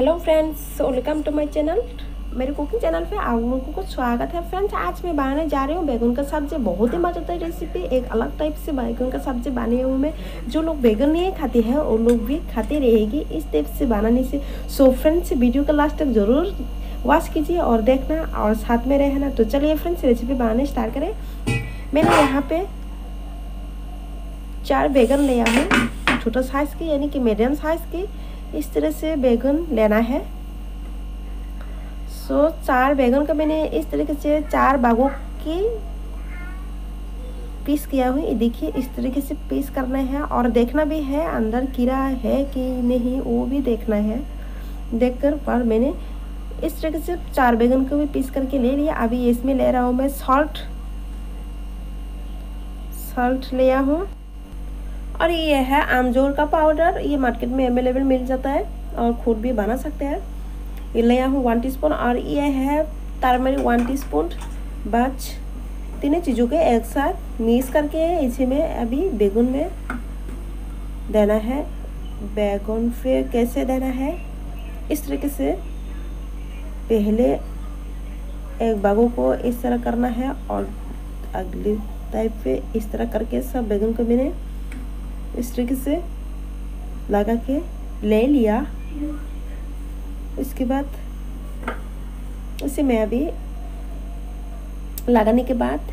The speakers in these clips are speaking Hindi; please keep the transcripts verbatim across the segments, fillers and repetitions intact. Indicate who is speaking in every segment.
Speaker 1: Hello friends, welcome to my channel. मेरे कुकिंग चैनल पे आप लोगों को स्वागत है। फ्रेंड्स, आज मैं बनाने जा रही हूँ बैगन का सब्जी। बहुत ही मज़ेदार रेसिपी, एक अलग टाइप से बैगन का सब्जी बनाई हूँ मैं। जो लोग बैगन नहीं खाते हैं वो लोग भी खाते रहेगी इस टाइप से बनाने से। सो फ्रेंड्स, वीडियो का लास्ट तक ज़रूर वॉच कीजिए और देखना और साथ में रहना। तो चलिए फ्रेंड्स, रेसिपी बनाने स्टार्ट करें। मैंने यहाँ पे चार बैगन लिया हूँ, छोटा साइज़ की यानी कि मीडियम साइज़ की। इस तरह से बैगन लेना है। सो so, चार बैगन का मैंने इस तरीके से चार भागों की पीस किया हूँ। ये देखिए, इस तरीके से पीस करना है और देखना भी है अंदर कीड़ा है कि नहीं, वो भी देखना है। देखकर पर मैंने इस तरीके से चार बैगन को भी पीस करके ले लिया। अभी इसमें ले रहा हूँ मैं सॉल्ट सॉल्ट लिया हूँ और ये है आमचूर का पाउडर। ये मार्केट में अवेलेबल मिल जाता है और खुद भी बना सकते हैं। ये लिया हूँ वन टीस्पून और ये है टर्मरिक वन टीस्पून। बस तीनों चीज़ों के एक साथ मिक्स करके इसे में अभी बैगन में देना है। बैगन पे कैसे देना है, इस तरीके से पहले एक भागों को इस तरह करना है और अगले टाइप पे इस तरह करके सब बैगन को मैंने इस तरीके से लगा के ले लिया। इसके बाद इसे मैं अभी लगाने के बाद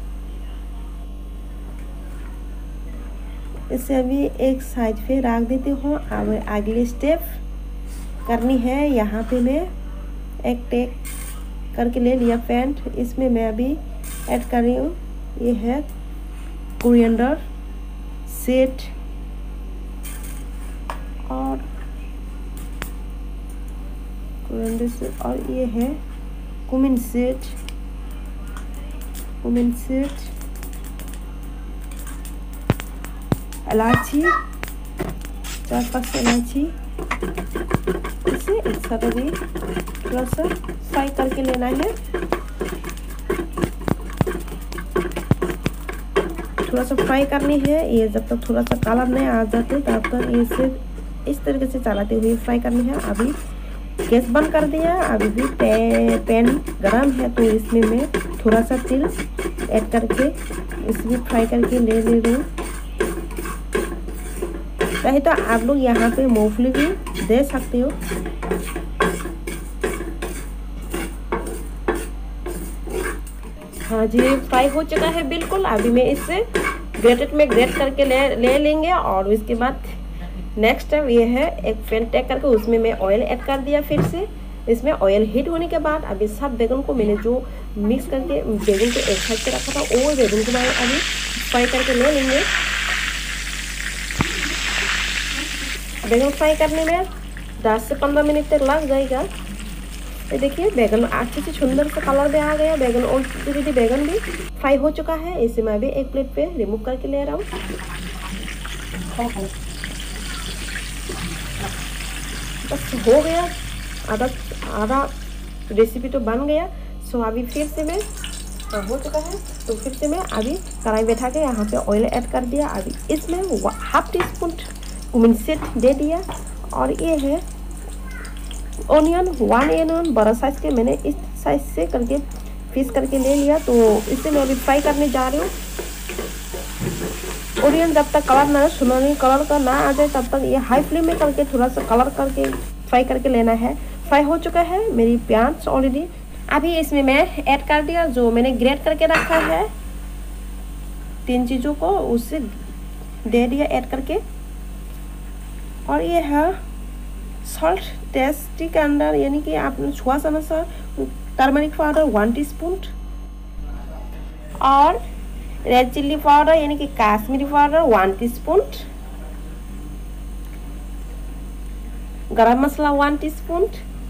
Speaker 1: इसे अभी एक साइड पे रख देती हूँ। अब अगली स्टेप करनी है। यहाँ पे मैं एक टेक करके ले लिया पेंट। इसमें मैं अभी ऐड कर रही हूँ, ये है कोरिएंडर सीड और कोरिएंडर सीड और ये है कुमिन सीड कुमिन सीड इलायची, चार पांच इलायची। इसे एक साथ अभी थोड़ा सा फ्राई करके लेना है। थोड़ा सा फ्राई करनी है। ये जब तक थोड़ा सा कलर नहीं आ जाते तब तक इसे इस तरीके से चलाते हुए फ्राई करनी है। अभी गैस बंद कर दिया। अभी भी पे, पैन गरम है तो इसमें मैं थोड़ा सा तेल ऐड करके इसे फ्राई करके ले ले रही हूँ। चाहे तो आप लोग यहाँ पे मूंगफली भी दे सकते हो। हाँ जी, फ्राई हो चुका है बिल्कुल। अभी मैं इसे ग्रेटेड में ग्रेट करके ले ले लेंगे और उसके बाद नेक्स्ट टाइम ये है एक पैन टेक करके उसमें मैं ऑयल ऐड कर दिया। फिर से इसमें ऑयल हीट होने के बाद अभी सब बैगन को मैंने जो मिक्स करके बैगन को एक साइड पे रखा था वो बैगन को मैं अभी फ्राई करके ले लेंगे। बैगन फ्राई करने में दस से पंद्रह मिनट तक लग जाएगा। ये देखिए, बैगन अच्छे से सुंदर सा कलर भी आ गया। बैगन और धीरे बैगन भी फ्राई हो चुका है। इसे मैं भी एक प्लेट पे रिमूव करके ले रहा हूँ। बस हो गया, आधा आधा रेसिपी तो बन गया। सो अभी फिर से मैं हो चुका है तो फिर से मैं अभी कढ़ाई बैठा के यहाँ पे ऑयल ऐड कर दिया। अभी इसमें half teaspoon cumin seed दे दिया और ये है ऑनियन, वन एनियन बड़ा साइज के मैंने इस साइज से करके पीस करके ले लिया। तो इसे मैं अभी फ्राई करने जा रही हूँ। ऑनियन जब तक कलर ना सुनहरी कलर का ना आ जाए तब तक ये हाई फ्लेम में करके थोड़ा सा कलर करके फ्राई करके लेना है। फ्राई हो चुका है मेरी प्याज ऑलरेडी। अभी इसमें मैं ऐड कर दिया जो मैंने ग्रेट करके रखा है तीन चीज़ों को, उससे दे दिया ऐड करके। और ये है सॉल्ट टेस्टी के अंदर, यानी कि आपने छुआ सा सा टर्मरिक पाउडर वन टीस्पून और रेड चिल्ली पाउडर यानी कि Kashmiri powder one teaspoon, garam masala one teaspoon,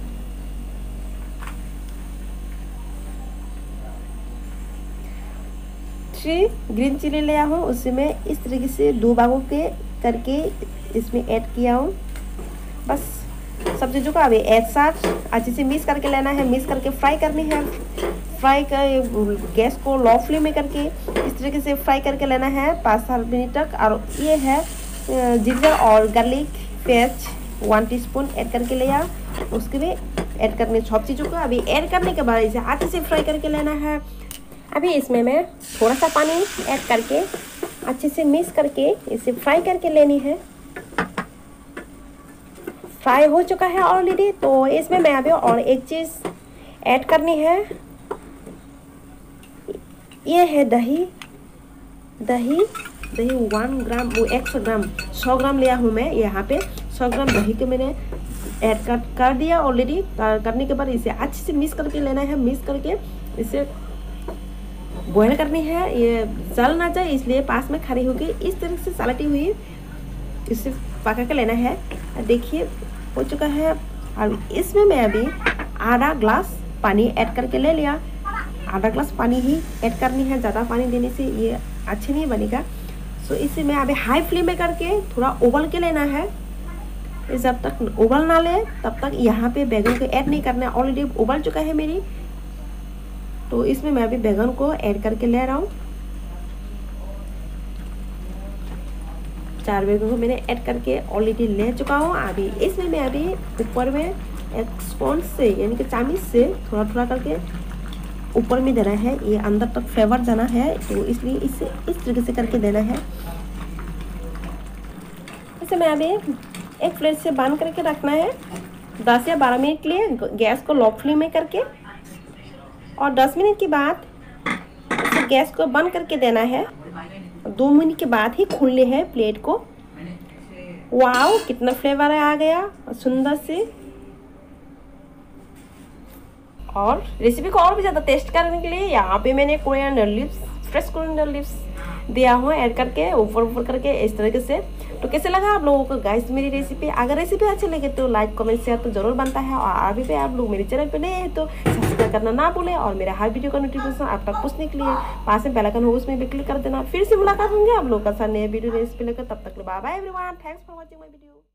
Speaker 1: three green chilli लिया हूँ। उसे मैं इस तरीके से दो भागों के करके इसमें ऐड किया हूँ। बस सब चीज़ों को अभी एक साथ अच्छे से मिक्स करके लेना है। मिक्स करके फ्राई करनी है। फ्राई कर गैस को लो फ्लेम में करके इस तरीके से फ्राई करके लेना है पाँच सात मिनट तक। और ये है जिंजर और garlic paste one teaspoon add करके लिया उसके लिए ऐड करने सब चीज़ों को। अभी ऐड करने के बाद इसे अच्छे से फ्राई करके लेना है। अभी इसमें मैं थोड़ा सा पानी ऐड करके अच्छे से मिक्स करके इसे फ्राई करके लेनी है। फ्राई हो चुका है ऑलरेडी, तो इसमें मैं अभी और एक चीज़ ऐड करनी है। ये है दही। दही दही वन ग्राम वो एक सौ ग्राम सौ ग्राम लिया हूँ मैं। यहाँ पे सौ ग्राम दही को मैंने ऐड कर कर दिया ऑलरेडी। करने के बाद इसे अच्छे से मिक्स करके लेना है। मिक्स करके इसे बॉयल करनी है। ये जल ना जाए इसलिए पास में खड़ी होगी इस तरह से सलटी हुई इसे पका के लेना है। देखिए हो चुका है। और इसमें मैं अभी आधा ग्लास पानी ऐड करके ले लिया। आधा ग्लास पानी ही ऐड करनी है, ज़्यादा पानी देने से ये अच्छे नहीं बनेगा। सो इसे मैं अभी हाई फ्लेम में करके थोड़ा उबल के लेना है। जब तक उबल ना ले तब तक यहाँ पे बैगन को ऐड नहीं करना है। ऑलरेडी उबल चुका है मेरी, तो इसमें मैं अभी बैगन को ऐड करके ले रहा हूँ। चार बैगन को मैंने ऐड करके ऑलरेडी ले चुका हूँ। अभी इसमें मैं अभी ऊपर में एक स्पून से यानी कि चामिच से थोड़ा थोड़ा करके ऊपर में देना है। ये अंदर तक फ्लेवर जाना है, तो इसलिए इसे इस तरीके से करके देना है। इसे मैं अभी एक प्लेट से बंद करके रखना है दस या बारह मिनट के लिए, गैस को लो फ्लेम में करके। और दस मिनट के बाद इसे गैस को बंद करके देना है। दो मिनट के बाद ही खोलने हैं प्लेट को। वाओ कितना फ्लेवर आ गया सुंदर से। और रेसिपी को और भी ज़्यादा टेस्ट करने के लिए यहाँ पे मैंने coriander leaves, fresh coriander leaves दिया हूँ ऐड करके ऊपर ऊपर करके इस तरीके से। तो कैसे लगा आप लोगों को गाइस मेरी रेसिपी? अगर रेसिपी अच्छी लगे तो लाइक कमेंट शेयर तो जरूर बनता है। और अभी भी आप लोग मेरे चैनल पे नए हैं तो सब्सक्राइब करना ना भूलें। और मेरा हर वीडियो का नोटिफिकेशन आप तक पूछने के लिए पास में बेल आइकन हो उसमें भी क्लिक कर देना। फिर से मुलाकात होंगे आप लोगों का साथ नए वीडियो रेसिपी लेकर। तब तक bye bye everyone, thanks for watching my video.